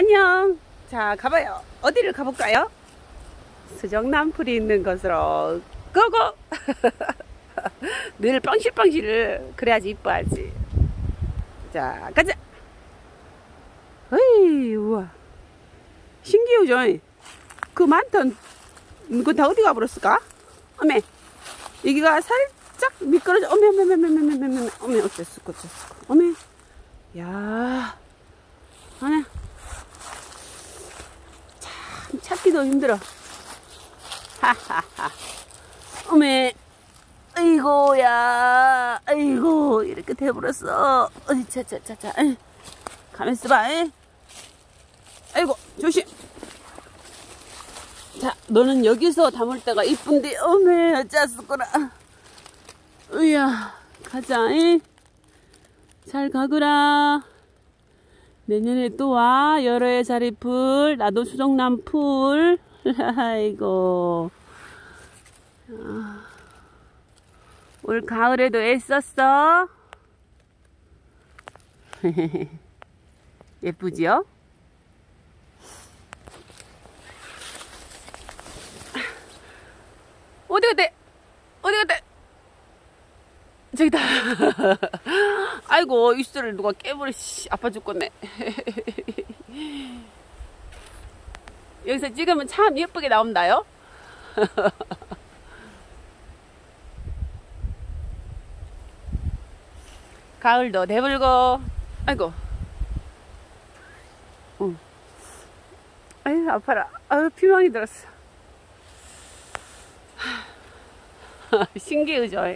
안녕. 자, 가봐요. 어디를 가볼까요? 수정남풀이 있는 곳으로 고고! 늘 뻥실뻥실 그래야지 이뻐하지. 자, 가자. 어이, 우와. 신기하죠? 그 많던 그거 다 어디 가버렸을까? 어메, 여기가 살짝 미끄러져. 어메, 어쨌을까. 어메, 야, 어메. 참 찾기도 힘들어. 하하하. 어메, 아이고야, 아이고, 이렇게 돼버렸어. 어이, 차차차차. 가만 있어봐. 아이고, 조심. 자, 너는 여기서 담을 때가 이쁜데, 어메, 어쩌었구나. 으야, 가자. 잘 가거라. 내년에 또 와. 여러 해 자리풀. 나도 수정남풀. 아이고. 올 가을에도 애썼어. 예쁘지요? 어디 갔대? 어디 갔대? 저기다. 아이고, 이수를 누가 깨버려. 아파 죽겠네. 여기서 찍으면 참 예쁘게 나온다요. 가을도 대불고. 아이고. 아유, 아파라. 아유, 피망이 들었어. 신기하죠?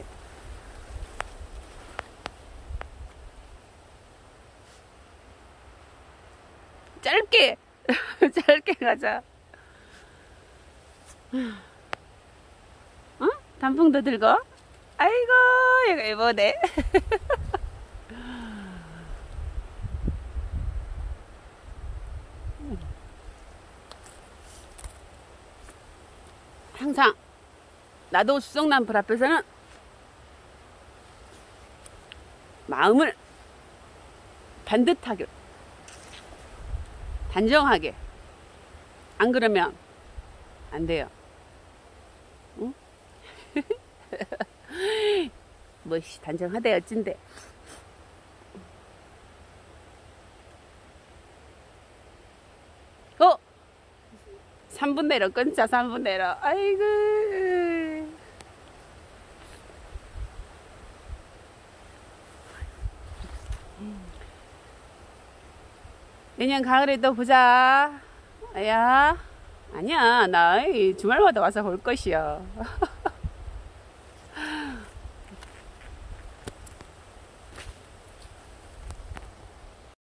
짧게 짧게 가자. 어? 단풍도 들고. 아이고, 이거 예쁘네. 항상 나도 수정남풀 앞에서는 마음을 반듯하게, 단정하게, 안 그러면 안 돼요. 응? 뭐시 단정하대 어찐데. 3분 내로 끊자. 3분 내로. 아이고. 내년 가을에 또 보자. 야, 아니야, 나 주말마다 와서 볼 것이야.